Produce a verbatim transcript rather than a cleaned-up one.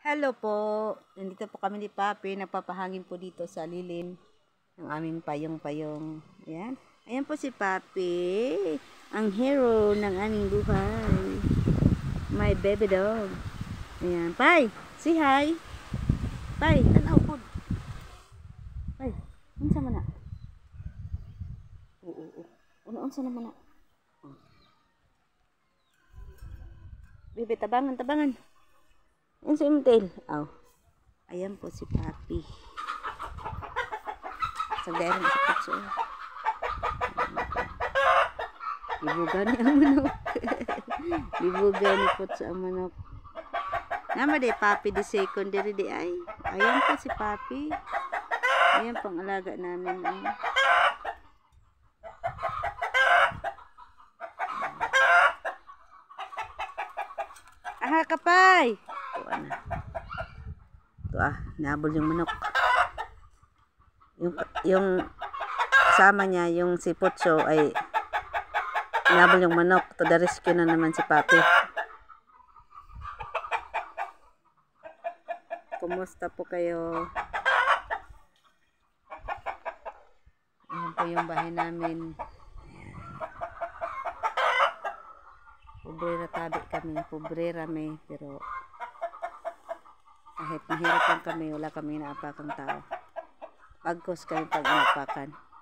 Hello po, nandito po kami ni Papi, nagpapahangin po dito sa lilim ng aming payong-payong. Ayan, ayan po si Papi, ang hero ng aming buhay. My baby dog. Ayan, Pai, say hi. Pai, tanaw po. Pai, unsa man na? Oo, oo, oo. Unsa naman na? Bebe, tabangan, tabangan. Yan si Imtel. Oh. Ayan po si Papi. Sa gaya rin sa putso. Libuga ni ang manok. Libuga ni putso ang manok. Nama de Papi di secondary di ay. Ayan po si Papi. Ayan pang alaga namin. Ay. Aha kapay. Ito ah, nabol yung manok. Yung, yung sama niya, yung si Putso ay nabol yung manok. To the rescue na naman si Papi. Kumusta po kayo? Ayan po yung bahay namin. Pobrera tabi kami, pobrera may, pero kahit mahirap lang kami, wala kami naapakang tao. Pagkos kami pag inapakan.